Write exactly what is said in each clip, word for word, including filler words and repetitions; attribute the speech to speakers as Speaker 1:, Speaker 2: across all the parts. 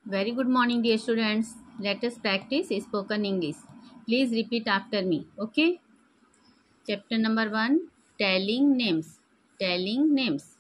Speaker 1: Very good morning, dear students. Let us practice spoken English. Please repeat after me. Okay. Chapter number one, telling names. Telling names.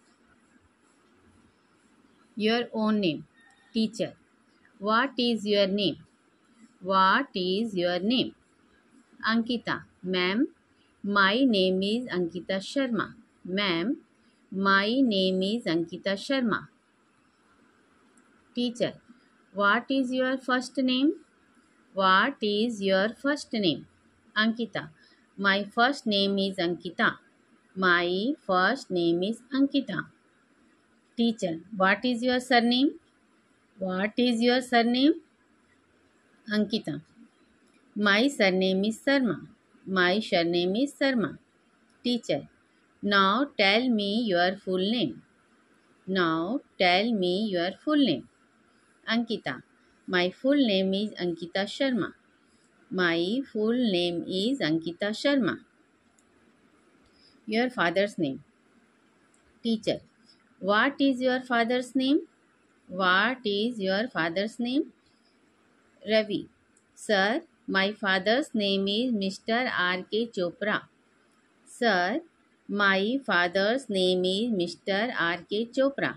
Speaker 1: Your own name. Teacher. What is your name? What is your name? Ankita. Ma'am, my name is Ankita Sharma. Ma'am, my name is Ankita Sharma. Teacher. What is your first name? What is your first name? Ankita. My first name is Ankita. My first name is Ankita. Teacher. What is your surname? What is your surname? Ankita. My surname is Sarma. My surname is Sarma. Teacher. Now tell me your full name. Now tell me your full name. Ankita. My full name is Ankita Sharma. My full name is Ankita Sharma. Your father's name. Teacher. What is your father's name? What is your father's name? Ravi. Sir, my father's name is Mister R K Chopra. Sir, my father's name is Mister R K Chopra.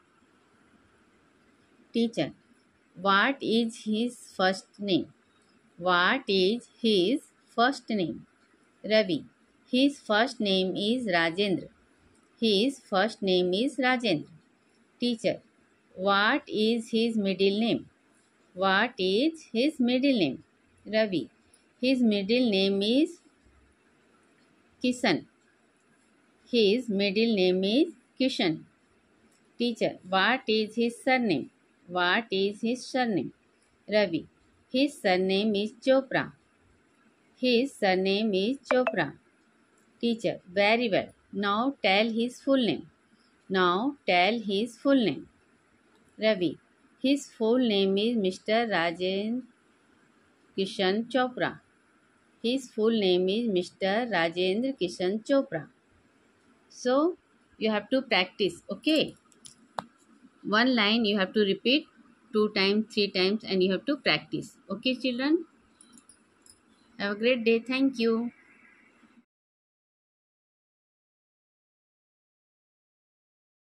Speaker 1: Teacher. What is his first name? What is his first name? Ravi. His first name is Rajendra. His first name is Rajendra. Teacher. What is his middle name? What is his middle name? Ravi. His middle name is Kishan. His middle name is Kishan. Teacher. What is his surname? What is his surname? Ravi. His surname is Chopra. His surname is Chopra. Teacher. Very well. Now tell his full name. Now tell his full name. Ravi. His full name is Mister Rajendra Kishan Chopra. His full name is Mister Rajendra Kishan Chopra. So, you have to practice, okay? One line you have to repeat two times, three times and you have to practice. Okay, children? Have a great day. Thank you.